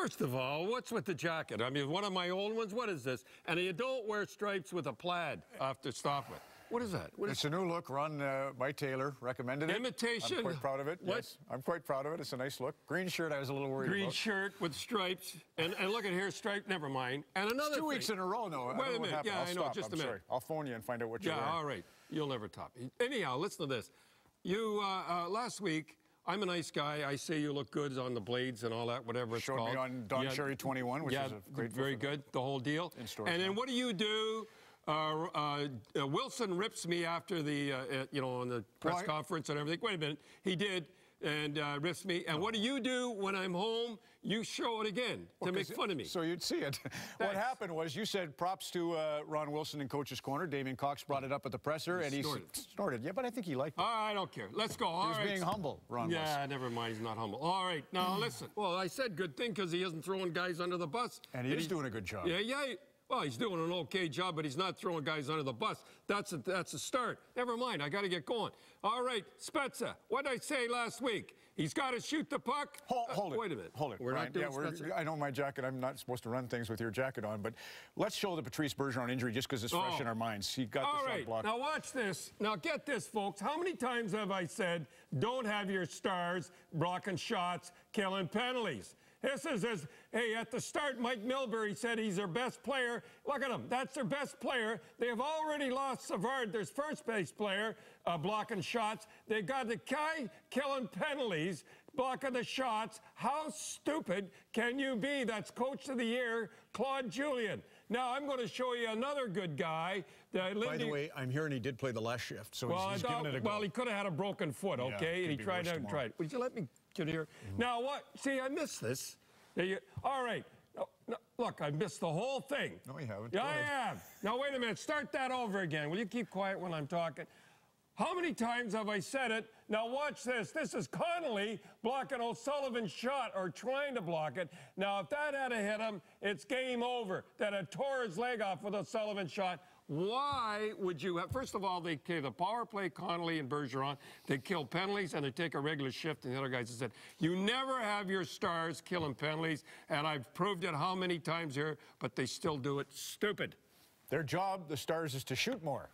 First of all, what's with the jacket? I mean, one of my old ones, what is this? And you don't wear stripes with a plaid to stop with. What is that? It's a new look run by Taylor. Recommended it. Imitation. I'm quite proud of it. What? Yes, I'm quite proud of it. It's a nice look. Green shirt, I was a little worried about. Green shirt with stripes. And look at here, stripe, never mind. And another it's 2 weeks in a row, no. Wait a minute. Yeah, I know. Just a minute. Sorry. I'll phone you and find out what you're wearing. Yeah, all right. You'll never top me. Anyhow, listen to this. You, last week, I'm a nice guy. I say you look good on the blades and all that, whatever it's called. Showed me on Don Cherry 21, which is a great very good, the whole deal. In stores and then now. what do? Wilson rips me after the, on the press conference and everything. Wait a minute. He did, and rips me. And what do when I'm home? You show it again to make fun of me. So you'd see it. What happened was you said props to Ron Wilson in Coach's Corner. Damien Cox brought it up at the presser, and he snorted. Yeah, but I think he liked it. All right, I don't care. Let's go. He was being humble, Ron Wilson. Yeah, never mind. He's not humble. All right, now listen. Well, I said good thing because he isn't throwing guys under the bus. And he is doing a good job. Yeah. Well, he's doing an okay job, but he's not throwing guys under the bus. That's a start. Never mind. I got to get going. All right, Spezza. What did I say last week? He's got to shoot the puck. Hold it. Wait a minute. Hold it. We're not doing Spezza. I know my jacket. I'm not supposed to run things with your jacket on, but let's show the Patrice Bergeron injury just because it's fresh in our minds. He got the shot blocked. Now watch this. Now get this, folks. How many times have I said, don't have your stars blocking shots, killing penalties? This is hey, at the start, Mike Milbury said he's their best player. Look at him. That's their best player. They have already lost Savard, their first base player, blocking shots. They got the guy killing penalties, blocking the shots. How stupid can you be? That's Coach of the Year, Claude Julien. Now, I'm going to show you another good guy. By the way, I'm hearing he did play the last shift, so he's giving it a go. Well, he could have had a broken foot, okay? And he tried out and tried. Would you let me get here? Now, what? See, I missed this. All right. No, look, I missed the whole thing. No, you haven't. Yeah, I have. Now, wait a minute. Start that over again. Will you keep quiet when I'm talking? How many times have I said it? Now watch this. This is Connolly blocking O'Sullivan's shot or trying to block it. Now, if that had hit him, it's game over. That had tore his leg off with O'Sullivan's shot. Why would you have, first of all, they kill the power play, Connolly and Bergeron. They kill penalties and they take a regular shift. And the other guys have said, you never have your stars killing penalties. And I've proved it how many times here, but they still do it. Stupid. Their job, the stars, is to shoot more.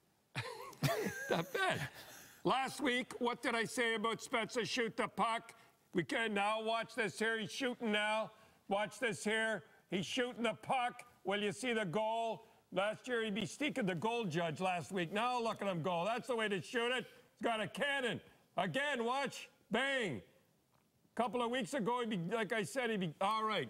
Not bad. Last week, what did I say about Spezza? Shoot the puck. We can now watch this here. He's shooting now. Watch this here. He's shooting the puck. Will you see the goal? Last year, he'd be sneaking the goal judge last week. Now look at him go. That's the way to shoot it. He's got a cannon. Again, watch. Bang. A couple of weeks ago, he'd be, like I said, he'd be, all right.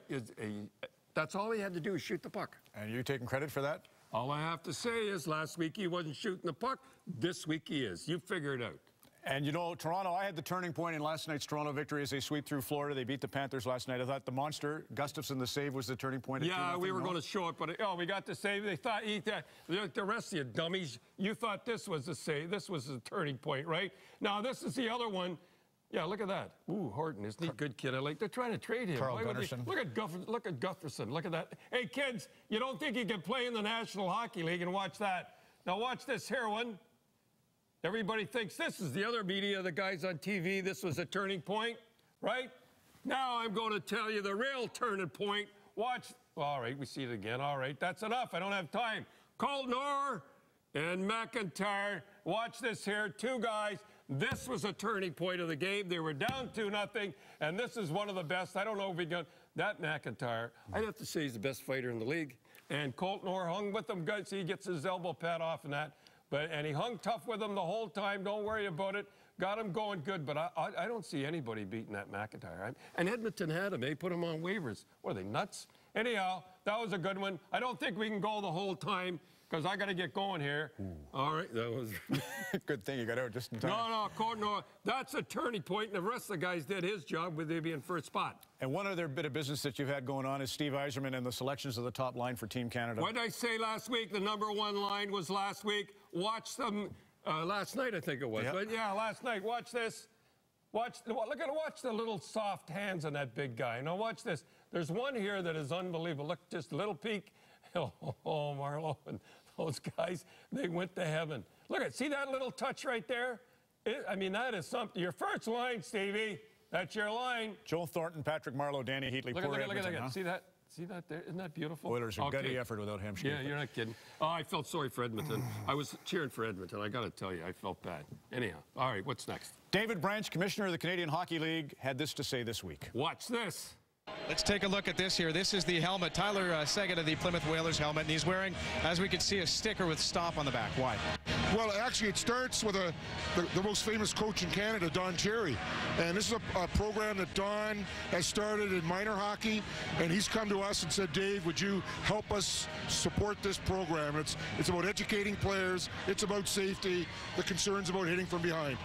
That's all he had to do is shoot the puck. And you taking credit for that? All I have to say is last week he wasn't shooting the puck. This week he is. You figure it out. And, you know, Toronto, I had the turning point in last night's Toronto victory as they sweep through Florida. They beat the Panthers last night. I thought the monster, Gustafsson, the save, was the turning point. Yeah, we were going to show it, but, we got the save. They thought, the rest of you dummies, you thought this was the save. This was the turning point, right? Now, this is the other one. Yeah, look at that. Ooh, Horton, isn't he a good kid? They're trying to trade him. Carl Gunnarsson. Look at Gustafsson. Look at that. Hey, kids, you don't think he can play in the National Hockey League, and watch that. Now, watch this here one. Everybody thinks this is the other media, the guys on TV. This was a turning point, right? Now I'm going to tell you the real turning point. Watch. All right, we see it again. All right, that's enough. I don't have time. Colton Orr and McIntyre. Watch this here. Two guys. This was a turning point of the game. They were down 2-0, and this is one of the best. I don't know if he got that McIntyre. I'd have to say he's the best fighter in the league. And Colton Orr hung with him good, so he gets his elbow pad off and that. And he hung tough with him the whole time. Don't worry about it. Got him going good, but I don't see anybody beating that McIntyre. And Edmonton had him. They put him on waivers. What, are they nuts? Anyhow, that was a good one. I don't think we can go the whole time because I got to get going here. All right, that was... Good thing you got out just in time. No, Colton, that's a turning point, and the rest of the guys did his job with they be in first spot. And one other bit of business that you've had going on is Steve Yzerman and the selections of the top line for Team Canada. What did I say last week? The #1 line was last week. Watch them last night, I think it was. Yep. But yeah, last night. Watch this. Watch the little soft hands on that big guy. Now watch this. There's one here that is unbelievable. Look, just a little peek. Oh, Marlo and those guys, they went to heaven. Look at, see that little touch right there? I mean, that is something. Your first line, Stevie, That's your line. Joel Thornton, Patrick Marleau, Danny Heatley. Look at that. Huh? See that? See that there? Isn't that beautiful? Oilers a gutty effort without him. Yeah, you're not kidding. Oh, I felt sorry for Edmonton. I was cheering for Edmonton. I got to tell you, I felt bad. Anyhow, all right, what's next? David Branch, commissioner of the Canadian Hockey League, had this to say this week. Watch this. Let's take a look at this here. This is the helmet. Tyler Seguin of the Plymouth Whalers helmet, and he's wearing, as we can see, a sticker with "Stop" on the back. Why? Well, actually, it starts with the most famous coach in Canada, Don Cherry. And this is a program that Don has started in minor hockey, and he's come to us and said, Dave, would you help us support this program? It's about educating players. It's about safety, the concerns about hitting from behind.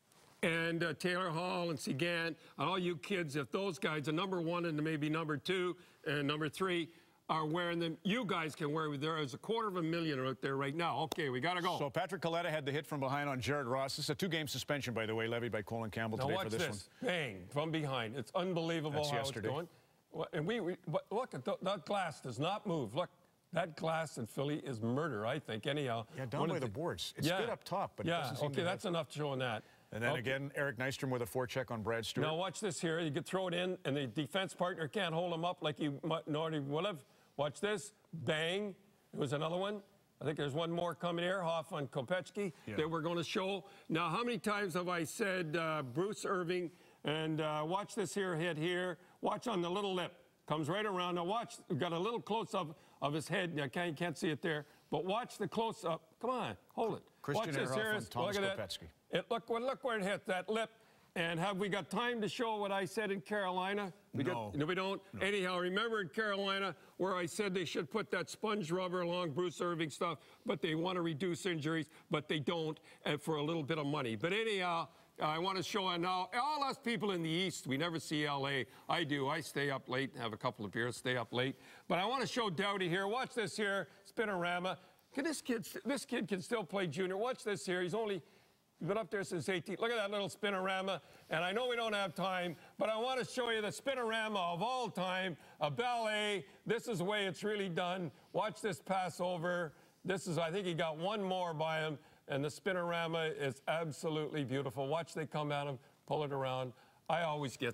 And Taylor Hall and Segan, and all you kids, if those guys are number 1 and maybe number 2 and number 3 are wearing them, you guys can wear them. There is 250,000 out there right now. Okay, we got to go. So Patrick Coletta had the hit from behind on Jared Ross. This is a 2-game suspension, by the way, levied by Colin Campbell today for this one. Bang, from behind. It's unbelievable how it's going. And but look, that glass does not move. Look. That glass in Philly is murder, I think, anyhow. Yeah, down by the boards. It's good up top, but it doesn't seem to that's enough showing that. And then again, Eric Nystrom with a forecheck on Brad Stewart. Now watch this here. You could throw it in, and the defense partner can't hold him up like you normally would have. Watch this. Bang. There was another one. I think there's one more coming here, Hoff on Kopechki, that we're going to show. Now, how many times have I said Bruce Irving, and watch this here hit here. Watch on the little lip. Comes right around. Now watch, we've got a little close-up of his head. You can't see it there. But watch the close-up. Come on, hold it. Christian watch this here. Thomas Kopechki. Look where it hit, that lip. And have we got time to show what I said in Carolina? No, we don't. No. Anyhow, remember in Carolina where I said they should put that sponge rubber along Bruce Irving stuff, but they want to reduce injuries, but they don't, and for a little bit of money. But anyhow, I want to show now, all us people in the East, we never see L.A. I do. I stay up late, have a couple of beers, stay up late. But I want to show Doughty here. Watch this here, spinorama. This kid can still play junior. Watch this here. He's been up there since 18. Look at that little spinorama. And I know we don't have time, but I want to show you the spinorama of all time, a ballet. This is the way it's really done. Watch this pass over. This is, I think he got one more by him. And the spinorama is absolutely beautiful. Watch they come at him, pull it around. I always get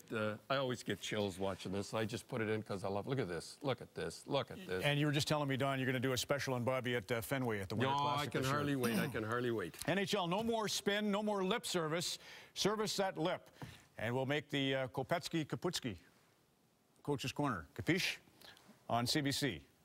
chills watching this. I just put it in because I love. Look at this. Look at this. Look at this. And you were just telling me, Don, you're going to do a special on Bobby at Fenway at the Winter Classic. No, I can hardly wait. I can hardly wait. NHL, no more spin, no more lip service. Service that lip, and we'll make the Kopechki Kaputski Coach's Corner. Capiche? On CBC.